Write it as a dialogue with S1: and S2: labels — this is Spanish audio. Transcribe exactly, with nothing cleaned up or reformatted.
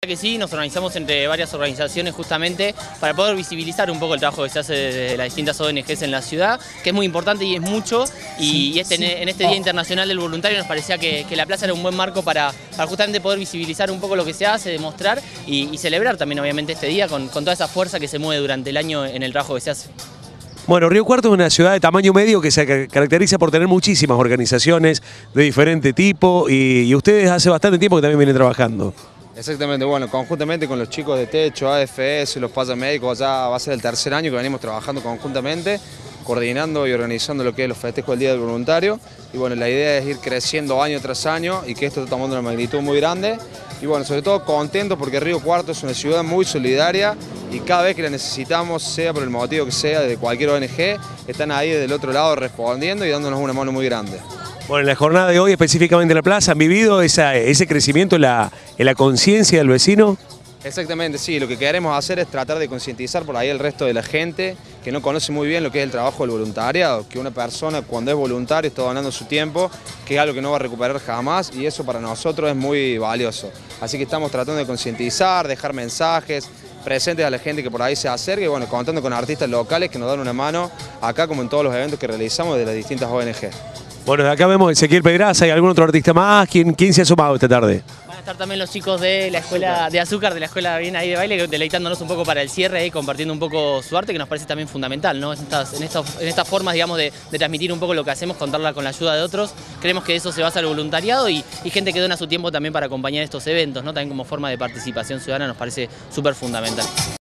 S1: Que sí, nos organizamos entre varias organizaciones justamente para poder visibilizar un poco el trabajo que se hace desde las distintas O N Ges en la ciudad, que es muy importante y es mucho, y, y este, en este Día Internacional del Voluntario nos parecía que, que la plaza era un buen marco para, para justamente poder visibilizar un poco lo que se hace, demostrar y, y celebrar también obviamente este día con, con toda esa fuerza que se mueve durante el año en el trabajo que se hace.
S2: Bueno, Río Cuarto es una ciudad de tamaño medio que se caracteriza por tener muchísimas organizaciones de diferente tipo y, y ustedes hace bastante tiempo que también vienen trabajando.
S3: Exactamente, bueno, conjuntamente con los chicos de Techo, A F S, los paramédicos, ya va a ser el tercer año que venimos trabajando conjuntamente, coordinando y organizando lo que es los festejos del Día del Voluntario. Y bueno, la idea es ir creciendo año tras año y que esto está tomando una magnitud muy grande. Y bueno, sobre todo contentos porque Río Cuarto es una ciudad muy solidaria y cada vez que la necesitamos, sea por el motivo que sea, desde cualquier O N Ge, están ahí del otro lado respondiendo y dándonos una mano muy grande.
S2: Bueno, en la jornada de hoy, específicamente en la plaza, ¿han vivido esa, ese crecimiento en la, en la conciencia del vecino?
S3: Exactamente, sí. Lo que queremos hacer es tratar de concientizar por ahí el resto de la gente que no conoce muy bien lo que es el trabajo del voluntariado, que una persona cuando es voluntario está donando su tiempo, que es algo que no va a recuperar jamás y eso para nosotros es muy valioso. Así que estamos tratando de concientizar, dejar mensajes presentes a la gente que por ahí se acerque y bueno, contando con artistas locales que nos dan una mano acá como en todos los eventos que realizamos de las distintas O N Ge.
S2: Bueno, de acá vemos a Ezequiel Pedraza y algún otro artista más. ¿Quién, quién se ha sumado esta tarde?
S1: Van a estar también los chicos de la escuela de Azúcar, de la escuela bien ahí de baile, deleitándonos un poco para el cierre y compartiendo un poco su arte, que nos parece también fundamental, ¿no? En estas, en estas, en estas formas, digamos, de, de transmitir un poco lo que hacemos, contarla con la ayuda de otros. Creemos que eso se basa el voluntariado y, y gente que dona su tiempo también para acompañar estos eventos, ¿no? También como forma de participación ciudadana nos parece súper fundamental.